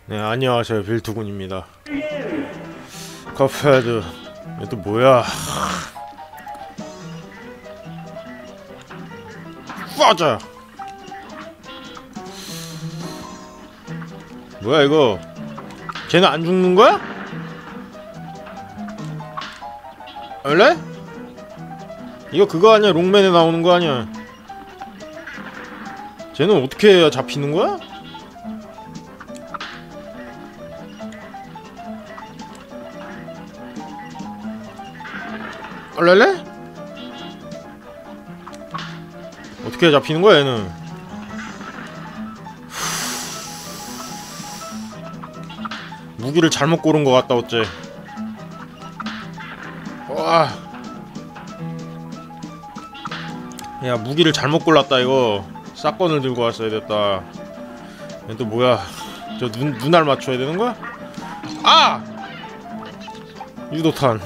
네, 안녕하세요. 빌투군입니다. 컵헤드. 이게 또 뭐야? 빠져! 뭐야 이거? 쟤는 안 죽는 거야? 원래? 이거 그거 아니야? 롱맨에 나오는 거 아니야? 쟤는 어떻게 해야 잡히는 거야? 얼렐레? 어떻게 해야 잡히는 거야 얘는? 무기를 잘못 고른 것 같다 어째. 와. 야, 무기를 잘못 골랐다 이거. 샷건을 들고 왔어야 됐다. 얘 또 뭐야? 저 눈알 맞춰야 되는 거야? 아! 유도탄.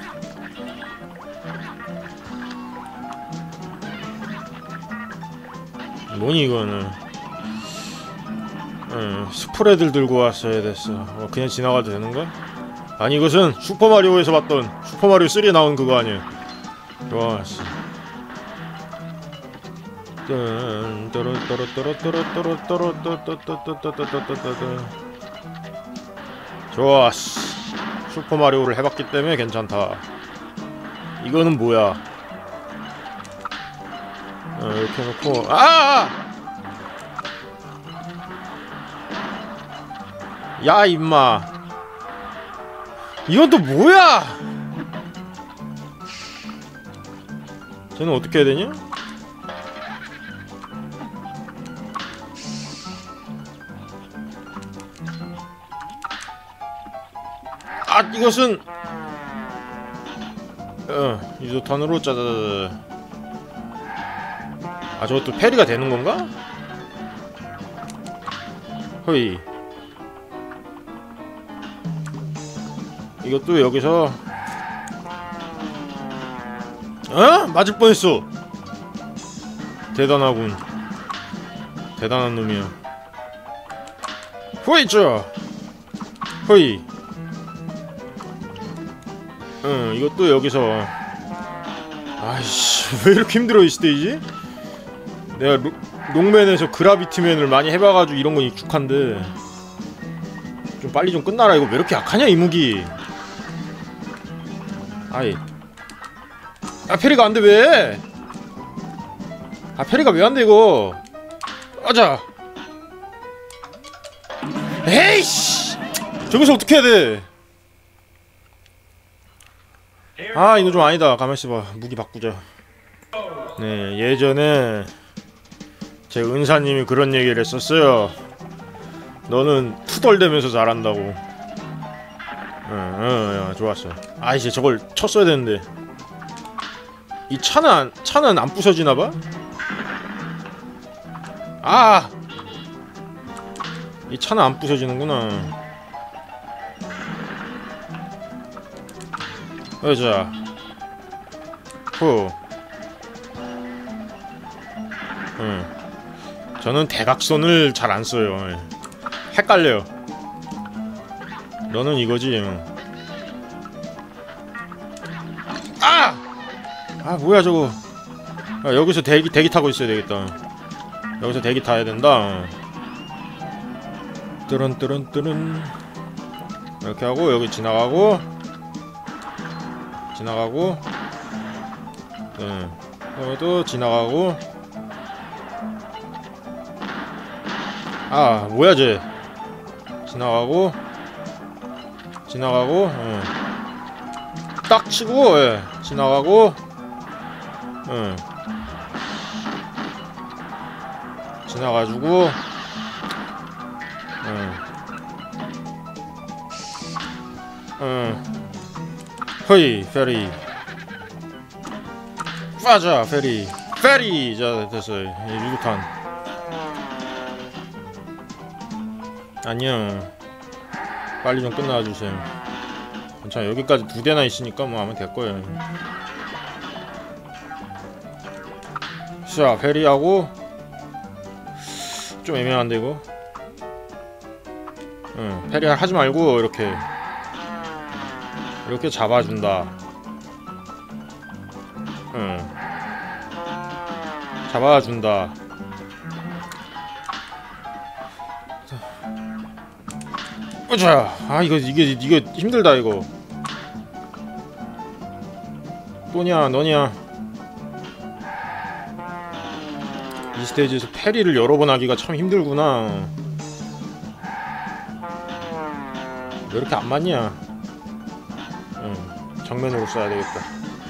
뭐니 이거는? 스프레드를 들고 왔어야 됐어. 그냥 지나가도 되는 거야? 아니 이것은 슈퍼마리오에서 봤던 슈퍼마리오 3에 나온 그거 아니야? 좋았어. 좋았어. 슈퍼마리오를 해봤기 때문에 괜찮다. 이거는 뭐야? 이렇게 해놓고 야 임마, 이건 또 뭐야? 쟤는 어떻게 해야 되냐? 아, 이것은 유도탄으로 짜자자자. 아, 저것도 패리가 되는 건가? 허이. 이것도 여기서 맞을 뻔했어. 대단하군. 대단한 놈이야. 호이죠. 호이. 이것도 여기서. 아이씨, 왜 이렇게 힘들어 이 스테이지? 내가 롱맨에서 그라비티맨을 많이 해봐가지고 이런 건 익숙한데 좀 빨리 좀 끝나라. 이거 왜 이렇게 약하냐 이 무기. 아이. 아, 페리가 안돼 왜? 아, 페리가 왜 안돼 이거? 아자. 에이씨. 저기서 어떻게 해야 돼? 아, 이거 좀 아니다. 가만있어봐. 무기 바꾸자. 네, 예전에 제 은사님이 그런 얘기를 했었어요. 너는 투덜대면서 잘한다고. 야, 좋았어. 아, 이제 저걸 쳤어야 되는데. 이 차는 안 부서지나봐? 아! 이 차는 안 부서지는구나. 여자. 후. 저는 대각선을 잘 안 써요. 헷갈려요. 너는 이거지. 아, 뭐야 저거. 여기서 대기 타고 있어야 되겠다. 여기서 대기 타야 된다. 뜨른뜨른뜨른. 이렇게 하고 여기 지나가고 여기도 지나가고. 아, 뭐야 쟤. 지나가고 딱 치고 지나가고 지나가지고 허이 페리 빠져. 페리. 자, 됐어요. 유도탄. 안녕. 빨리 좀 끝나주세요. 괜찮아. 여기까지 2대나 있으니까 뭐 하면 될거예요. 자, 페리하고 좀 애매한데 이거. 응, 페리 하지 말고 이렇게 잡아준다. 응, 잡아준다. 자, 아 이게 힘들다 이거. 또냐 너냐. 이 스테이지에서 페리를 여러 번 하기가 참 힘들구나. 왜 이렇게 안 맞냐? 응, 정면으로 써야 되겠다.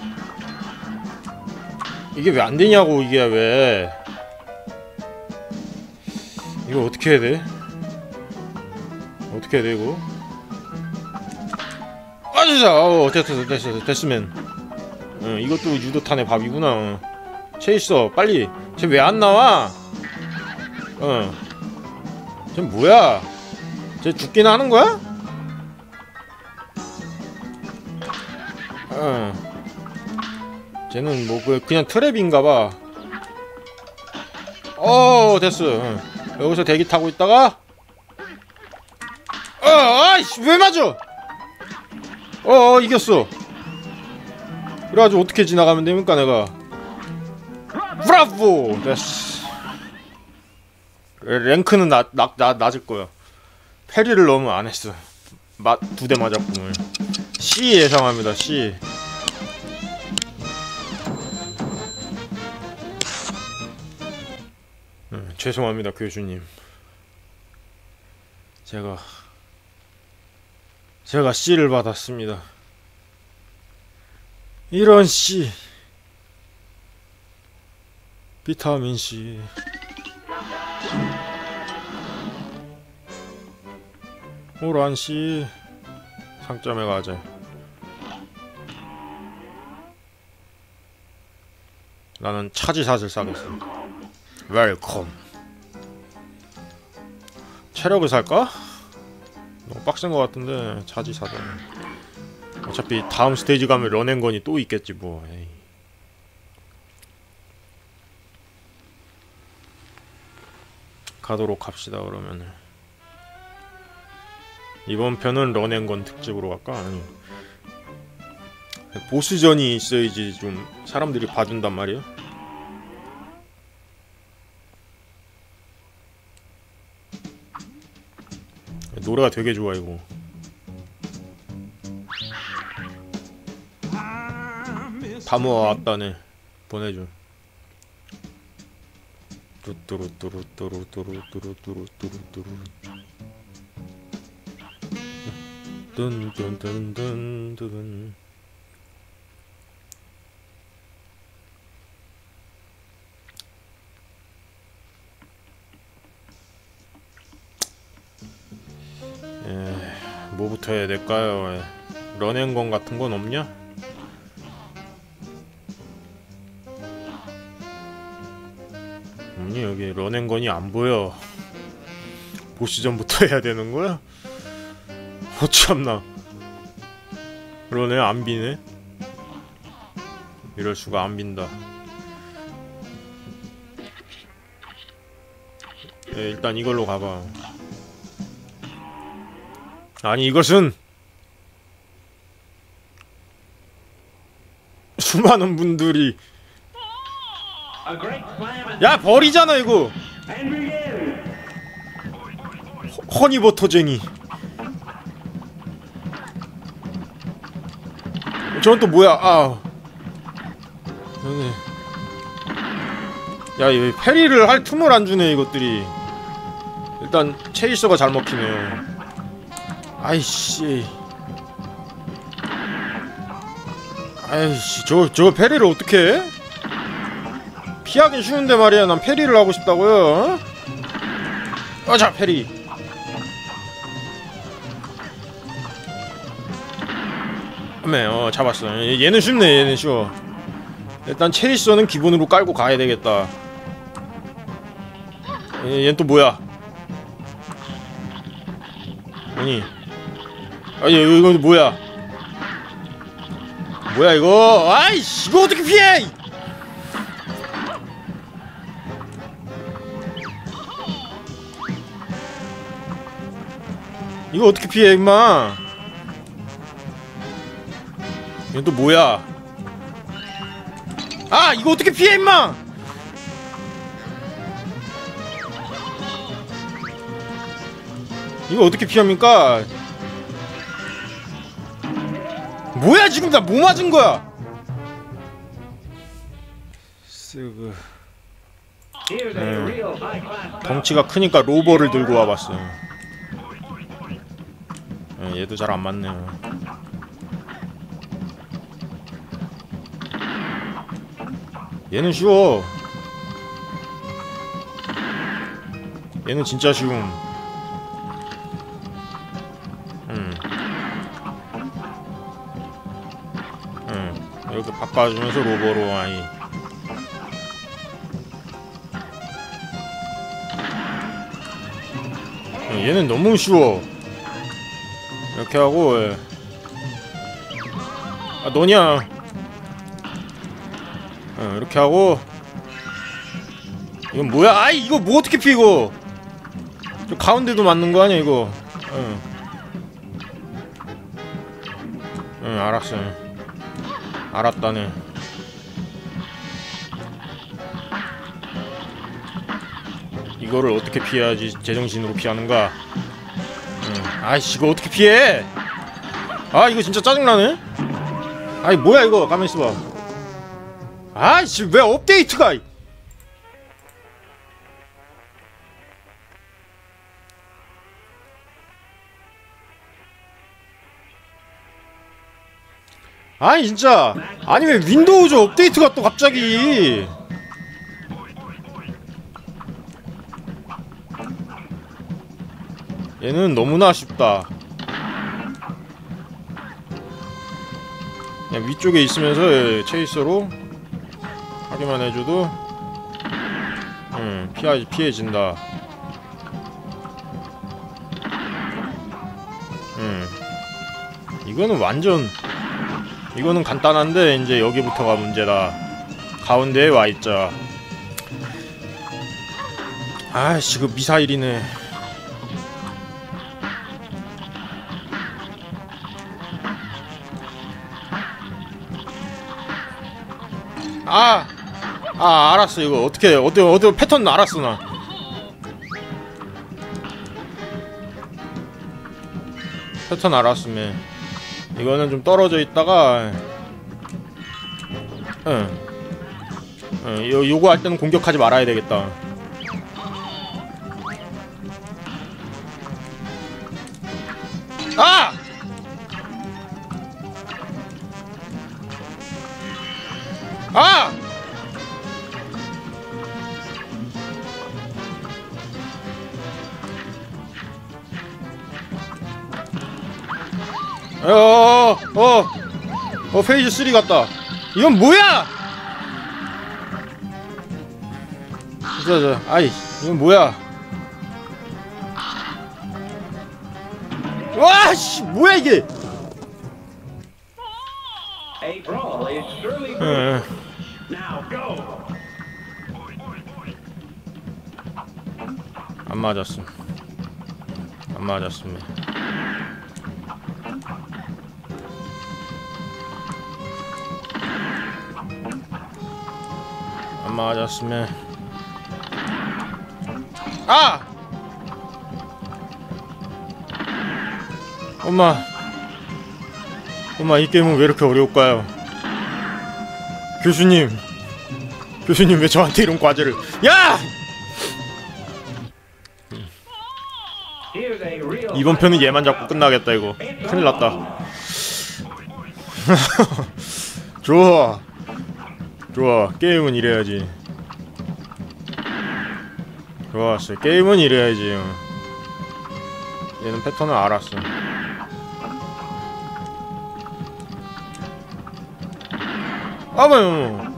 이게 왜 안 되냐고, 이게 왜. 이거 어떻게 해야 돼? 어떻게 해야 돼, 이거? 아, 진짜! 됐으면. 응, 이것도 유도탄의 밥이구나. 체이서, 빨리. 쟤 왜 안 나와? 쟤 뭐야? 쟤 죽긴 하는 거야? 쟤는 뭐 그냥 트랩인가봐. 됐어. 여기서 대기 타고 있다가 아이씨 왜 맞아? 이겼어. 그래가지고 어떻게 지나가면 됩니까 내가? 브라보! 됐어. 랭크는 낮을 거야. 페리를 너무 안 했어. 2대 맞았구만. C 예상합니다. C. 죄송합니다 교수님. 제가 C를 받았습니다. 이런 C. 비타민 C. 오란 C. 상점에 가자. 나는 차지샷을 사겠습니다. 웰컴. 체력을 살까? 너무 빡센 것 같은데 차지샷은. 어차피 다음 스테이지 가면 런앤건이 또 있겠지 뭐. 에이. 가도록 합시다 그러면은. 이번 편은 런앤건 특집으로 갈까? 아니, 보스전이 있어야지 좀 사람들이 봐준단 말이야. 노래가 되게 좋아 이거. 다 모아왔다네. 보내줘. 뚜뚜루뚜루뚜루뚜루뚜루뚜루뚜루 뚠뚠뚠뚠뚠. 뭐부터 해야 될까요? 런앤건 같은 건 없냐? 없니? 여기 런앤건이 안 보여. 보스전부터 해야 되는 거야? 참나. 런앤 안 비네? 이럴 수가 안 빈다. 일단 이걸로 가봐. 아니 이것은 수많은 분들이 야 버리잖아 이거. 허니버터쟁이. 저건 또 뭐야? 야, 이 페리를 할 틈을 안 주네 이것들이. 일단 체이서가 잘 먹히네. 아이씨, 저 페리를 어떻게 해? 피하긴 쉬운데 말이야. 난 페리를 하고 싶다고요. 자 페리. 잡았어. 얘는 쉽네. 얘는 쉬워. 일단 체이서는 기본으로 깔고 가야 되겠다. 얘는 또 뭐야? 아니, 이거 뭐야? 뭐야 이거? 아이씨, 이거 어떻게 피해? 이거 어떻게 피해 임마. 이건 또 뭐야. 아 이거 어떻게 피해 임마. 이거 어떻게 피합니까? 뭐야 지금 나 뭐 맞은 거야? 쓰그. 덩치가 크니까 로버를 들고 와봤어. 얘도 잘 안 맞네요. 얘는 쉬워. 얘는 진짜 쉬움. 이렇게 바꿔주면서 로버로 아이. 얘는 너무 쉬워. 이렇게 하고. 아 너냐. 이렇게 하고. 이건 뭐야? 아이 이거 뭐 어떻게 피해 이거. 저 가운데도 맞는 거 아니야 이거. 응 알았어. 알았다네. 이거를 어떻게 피해야지 제정신으로 피하는가. 아이씨 이거 어떻게 피해. 아 이거 진짜 짜증나네. 아이 뭐야 이거. 가만히 있어봐. 아이씨 왜 업데이트가. 아니 진짜. 아니 왜 윈도우즈 업데이트가 또 갑자기. 얘는 너무나 쉽다. 그냥 위쪽에 있으면서 체이서로 하기만 해줘도 피해진다. 이거는 완전 이거는 간단한데 이제 여기부터가 문제다. 가운데에 와있자. 아이씨 그 미사일이네. 알았어. 이거 어떻게 패턴 알았어 나. 패턴 알았으면 이거는 좀 떨어져 있다가 요거 할 때는 공격하지 말아야 되겠다. 아! 아! 페이지 3 같다. 이건 뭐야? 아이 이건 뭐야? 와씨 뭐야 이게? 안 맞았음. 안 맞았습니다. 안 맞았으면 아! 엄마 이 게임은 왜 이렇게 어려울까요? 교수님 왜 저한테 이런 과제를. 야! 이번 편은 얘만 잡고 끝나겠다 이거. 큰일 났다. 좋아 게임은 이래야지. 좋았어. 게임은 이래야지. 얘는 패턴을 알았어. 아봐요.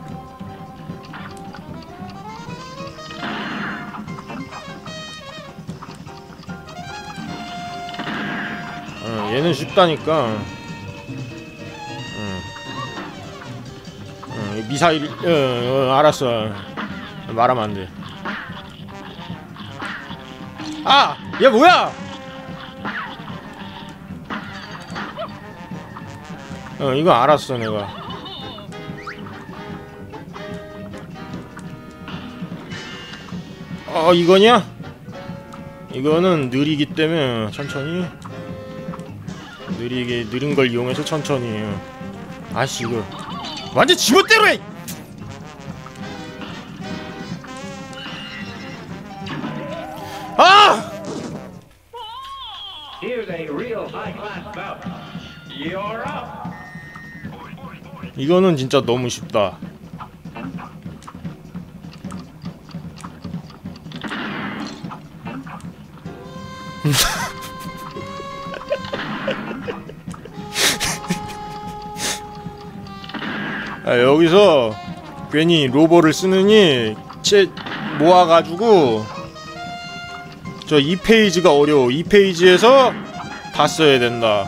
얘는 쉽다니까. 미사일. 알았어. 말하면 안 돼. 아! 얘 뭐야? 이거 알았어 내가. 이거냐? 이거는 느리기 때문에 천천히. 느린 걸 이용해서 천천히. 아씨 이거 완전 지멋대로 해. 아! 이거는 진짜 너무 쉽다. 여기서 괜히 로버를 쓰느니 모아가지고 저 2페이지가 어려워. 2페이지에서 다 써야 된다.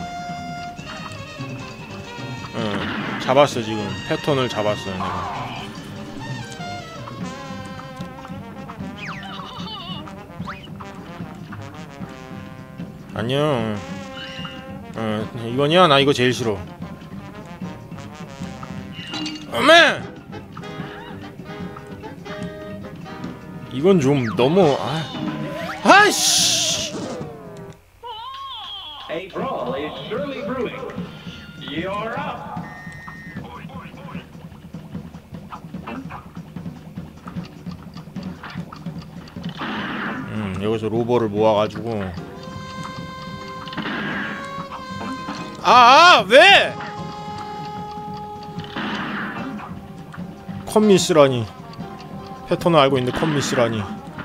잡았어 지금. 패턴을 잡았어요 내가. 안녕. 이거냐? 나 이거 제일 싫어. 어메! 이건 좀 너무 아이씨. 여기서 로버를 모아가지고 왜? 컴미스라니. 패턴을 알고 있는데 컴미스라니.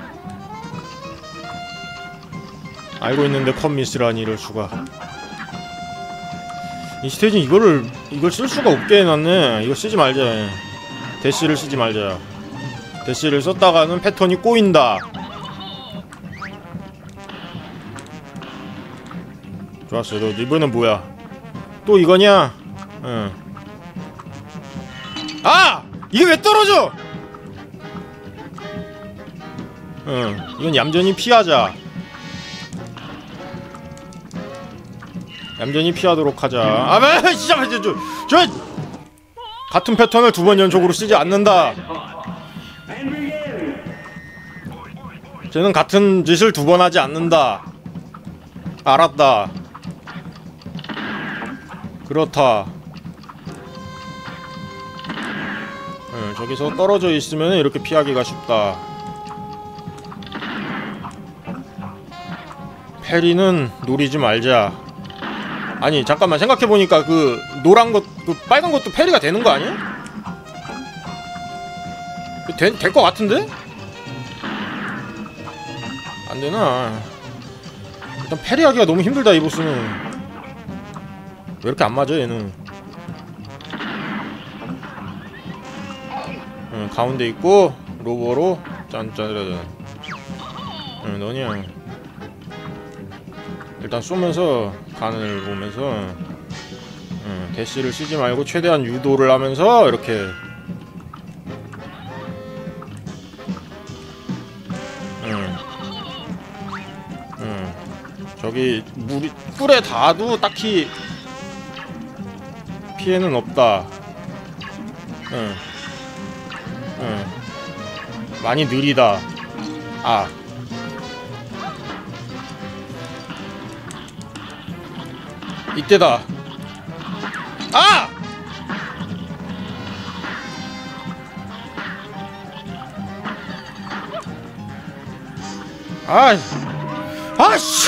알고 있는데 컴미스라니. 이럴 수가. 이 스테이지는 이걸 쓸 수가 없게 해놨네. 이거 쓰지 말자. 대시를 쓰지 말자. 대시를 썼다가는 패턴이 꼬인다. 좋았어. 너 이번엔 뭐야? 또 이거냐? 이게 왜 떨어져? 이건 얌전히 피하자. 얌전히 피하도록 하자. 진짜 저 같은 패턴을 2번 연속으로 쓰지 않는다. 쟤는 같은 짓을 2번 하지 않는다. 알았다. 그렇다. 저기서 떨어져 있으면 이렇게 피하기가 쉽다. 페리는 노리지 말자. 아니 잠깐만 생각해보니까 그 노란 것, 그 빨간 것도 페리가 되는 거 아니야? 될 것 같은데? 안 되나? 일단 페리하기가 너무 힘들다 이 보스는. 왜 이렇게 안 맞아 얘는? 가운데 있고 로버로 짠짠짠. 너냐? 일단 쏘면서 간을 보면서 대시를 쓰지 말고 최대한 유도를 하면서 이렇게 저기 물이 뿔에 닿아도 딱히 피해는 없다. 많이 느리다. 이때다. 씨!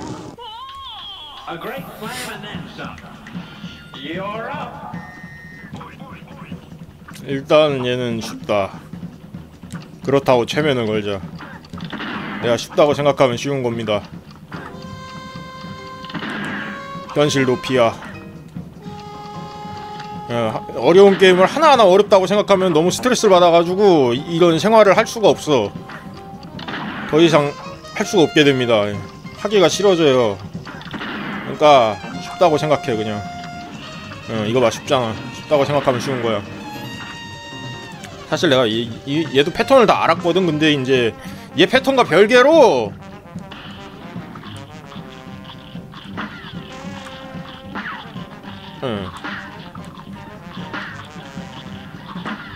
일단 얘는 쉽다. 그렇다고 최면을 걸자. 내가 쉽다고 생각하면 쉬운 겁니다. 현실 도피야. 어려운 게임을 하나하나 어렵다고 생각하면 너무 스트레스를 받아가지고 이런 생활을 할 수가 없어. 더 이상 할 수가 없게 됩니다. 하기가 싫어져요. 그러니까 쉽다고 생각해 그냥. 이거 봐 쉽잖아. 쉽다고 생각하면 쉬운 거야. 사실 내가 얘도 패턴을 다 알았거든. 근데 이제 얘 패턴과 별개로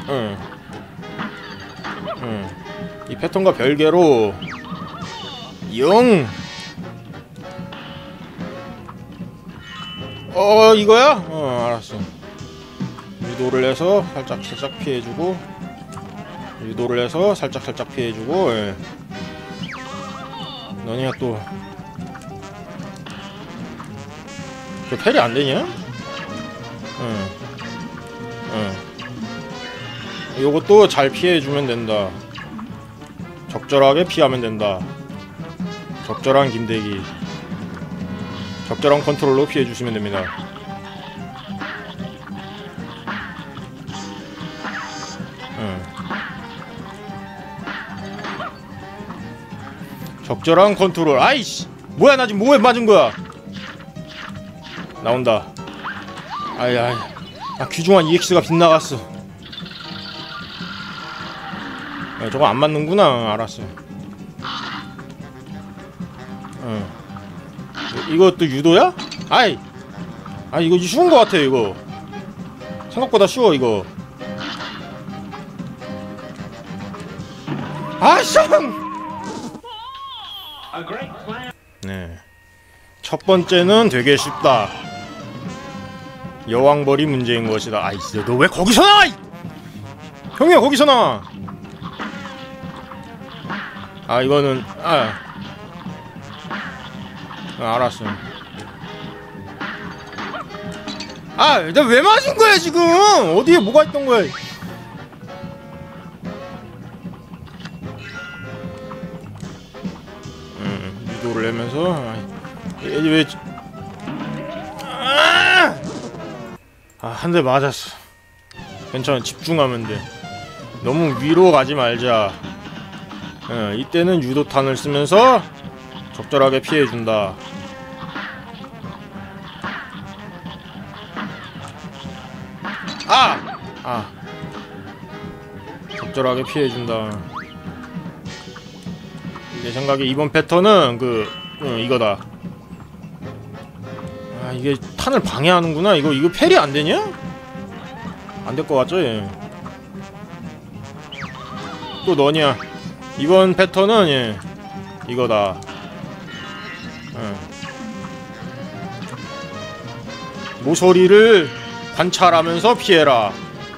응. 이 패턴과 별개로 이거야? 알았어. 유도를 해서 살짝 피해주고, 유도를 해서 살짝 피해주고. 예. 너니가 또 저 패리 안 되냐? 요것도 잘 피해주면 된다. 적절하게 피하면 된다. 적절한 김대기, 적절한 컨트롤로 피해주시면 됩니다. 적절한 컨트롤. 아이씨, 뭐야, 나 지금 뭐에 맞은 거야? 나온다. 귀중한 EX가 빗나갔어. 저거 안 맞는구나. 알았어. 이것도 유도야? 이거 쉬운 거 같아. 이거 생각보다 쉬워. 이거 네, 첫 번째는 되게 쉽다. 여왕벌이 문제인 것이다. 너 왜 거기서 나와? 형이야, 거기서 나와. 이거는 알았어. 내가 왜 맞은 거야 지금? 어디에 뭐가 있던 거야? 유도를 하면서 왜? 한 대 맞았어. 괜찮아, 집중하면 돼. 너무 위로 가지 말자. 이때는 유도탄을 쓰면서 적절하게 피해준다. 적절하게 피해준다. 내 생각에 이번 패턴은 이거다. 이게 탄을 방해하는구나. 이거 패리 안 되냐? 안 될 것 같죠? 얘. 또 너냐? 이번 패턴은 이거다. 모서리를 관찰하면서 피해라.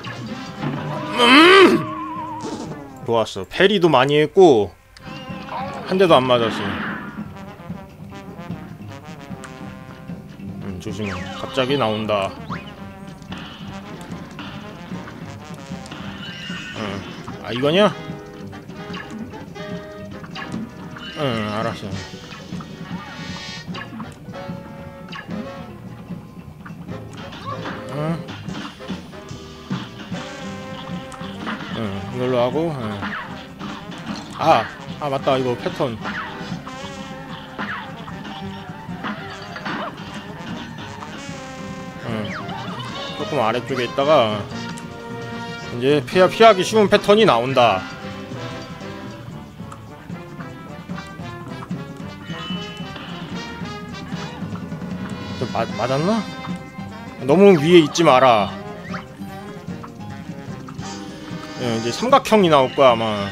좋았어. 패리도 많이 했고 한 대도 안 맞았어. 조심해. 갑자기 나온다. 이거냐? 알았어. 이걸로 하고. 맞다. 이거 패턴. 조금 아래쪽에 있다가 이제 피하기 쉬운 패턴이 나온다. 맞았나? 너무 위에 있지 마라. 이제 삼각형이 나올 거야 아마.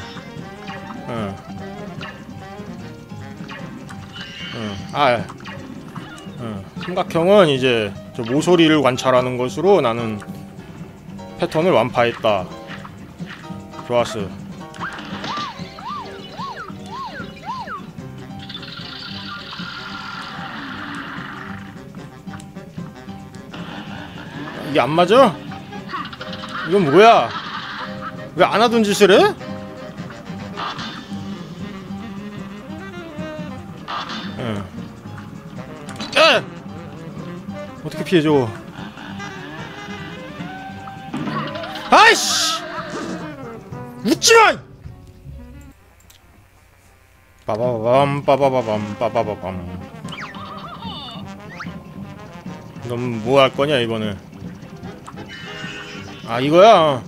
삼각형은 이제 저 모서리를 관찰하는 것으로 나는 패턴을 완파했다. 좋았어. 이게 안 맞아? 이건 뭐야? 왜 안 하던 짓을 해? 어떻게 피해줘? 아이씨! 웃지마! 빠바바밤 빠바바밤 빠바바밤. 넌 뭐 할 거냐 이번에? 이거야.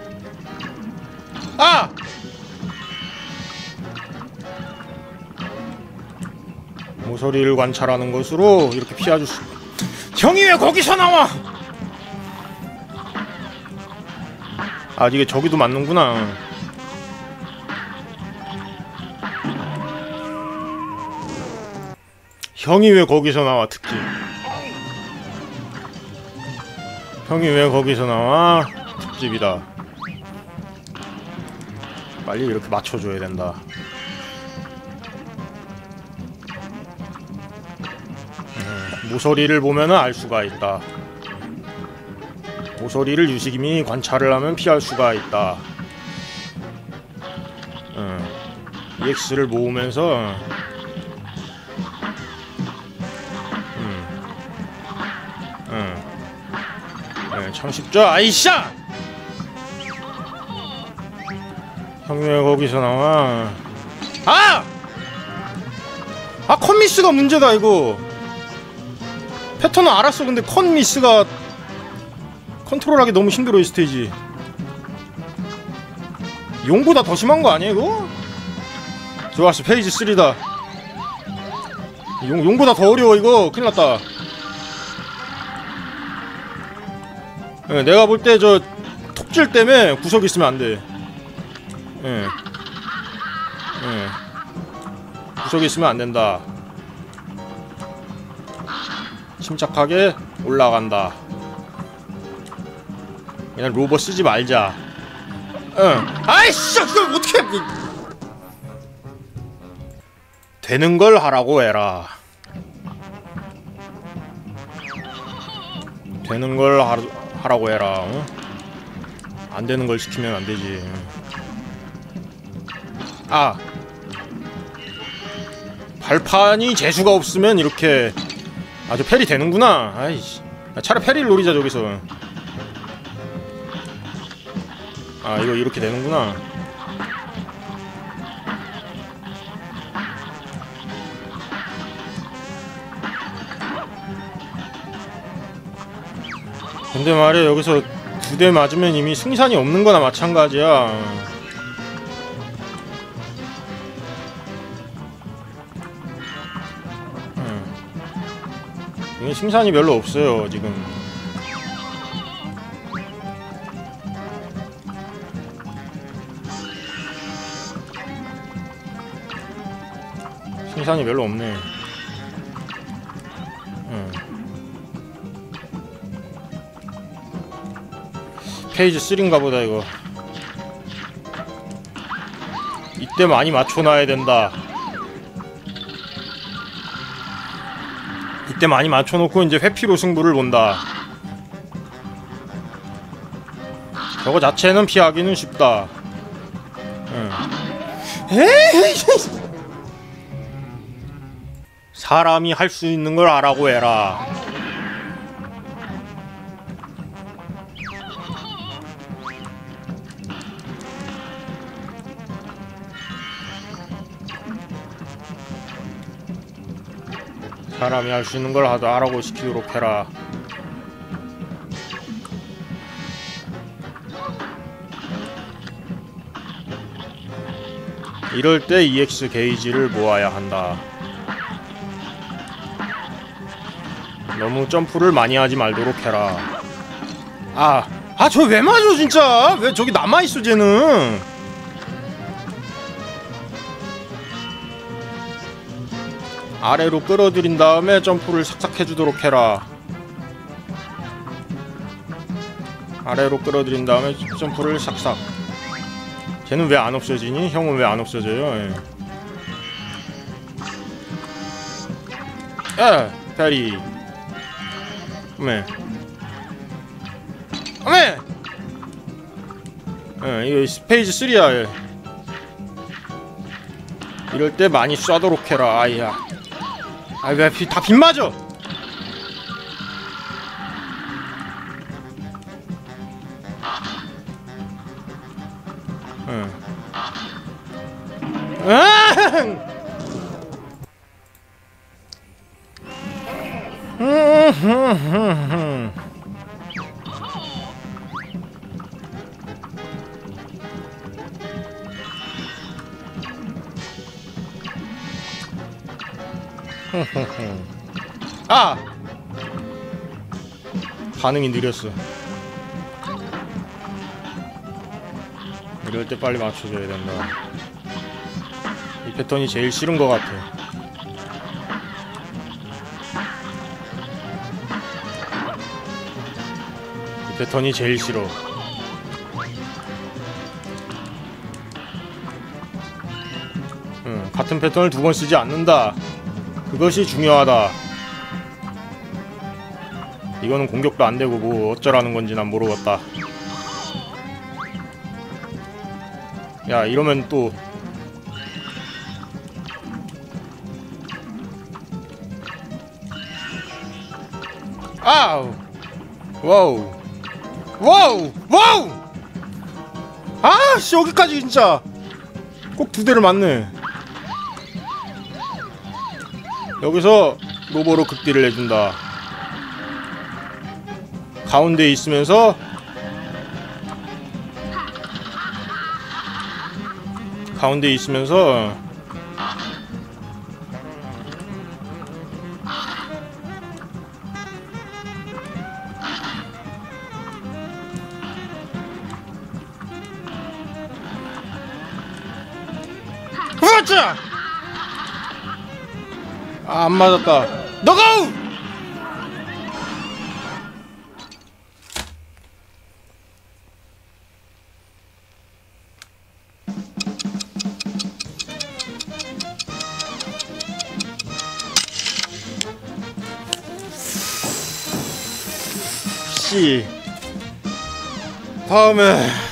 모서리를 관찰하는 것으로 이렇게 피해줄 수. 형이 왜 거기서 나와? 아 이게 저기도 맞는구나. 형이 왜 거기서 나와 특집. 형이 왜 거기서 나와 특집이다. 빨리 이렇게 맞춰줘야 된다. 모서리를 보면은 알 수가 있다. 모서리를 유식임이 관찰을 하면 피할 수가 있다. EX를 모으면서 참 쉽죠? 아이샤! 형이 왜 거기서 나와? 아! 아 컷미스가 문제다 이거. 패턴은 알았어. 근데 컷미스가 컨트롤하기 너무 힘들어 이 스테이지. 용보다 더 심한 거 아니야 이거? 좋았어. 페이지 3다. 용보다 더 어려워 이거. 큰일났다. 내가 볼 때 저 톱질 때문에 구석이 있으면 안돼. 구석이 있으면 안된다. 침착하게 올라간다. 그냥 로버 쓰지 말자. 아이씨 이걸 어떻게 되는 걸 하라고 해라. 되는 걸 하라고 해라. 안 되는 걸 시키면 안 되지. 아 발판이 재수가 없으면 이렇게 아주 패리 되는구나. 아이씨 차라리 패리를 노리자 저기서. 아 이거 이렇게 되는구나. 근데 말이야 여기서 2대 맞으면 이미 승산이 없는 거나 마찬가지야. 이게 승산이 별로 없어요 지금. 승산이 별로 없네. 페이지 3인가 보다 이거. 이때 많이 맞춰놔야 된다. 이때 많이 맞춰놓고 이제 회피로 승부를 본다. 저거 자체는 피하기는 쉽다. 사람이 할 수 있는 걸 하라고 해라. 사람이 할 수 있는 걸 하라고 시키도록 해라. 이럴 때 EX 게이지를 모아야 한다. 너무 점프를 많이 하지 말도록 해라. 저 왜 맞아 진짜? 왜 저기 남아있어 쟤는? 아래로 끌어들인 다음에 점프를 싹싹 해주도록 해라. 아래로 끌어들인 다음에 점프를 싹싹. 쟤는 왜 안 없어지니? 형은 왜 안 없어져요? 페리. 어메. 이거 페이지 3야. 이럴 때 많이 쏴도록 해라. 아이야. 왜 다 빗맞아? 반응이 느렸어. 이럴 때 빨리 맞춰줘야 된다. 이 패턴이 제일 싫은 것 같아. 이 패턴이 제일 싫어. 같은 패턴을 두 번 쓰지 않는다. 그것이 중요하다. 이거는 공격도 안 되고 뭐 어쩌라는 건지 난 모르겠다. 야, 이러면 또 아우 와우 와우 와우 아씨 여기까지 진짜 꼭 두 대를 맞네. 여기서 로보로 극딜을 해준다. 가운데에 있으면서 으아짜! 아, 안 맞았다. 너고! 씨. 다음에